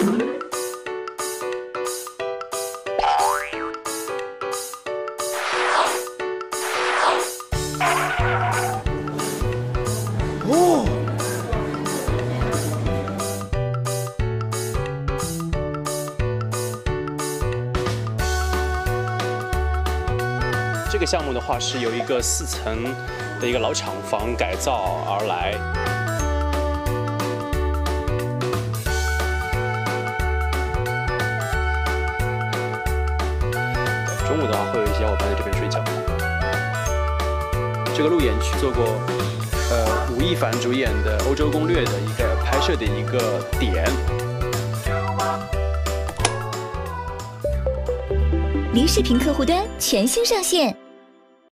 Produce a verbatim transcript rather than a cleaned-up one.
哦， 这个项目的话是由一个四层的一个老厂房改造而来。中午的话会有一些小伙伴在这边睡觉。这个路演区做过。 呃，吴亦凡主演的《欧洲攻略》的一个拍摄的一个点。 梨视频客户端全新上线。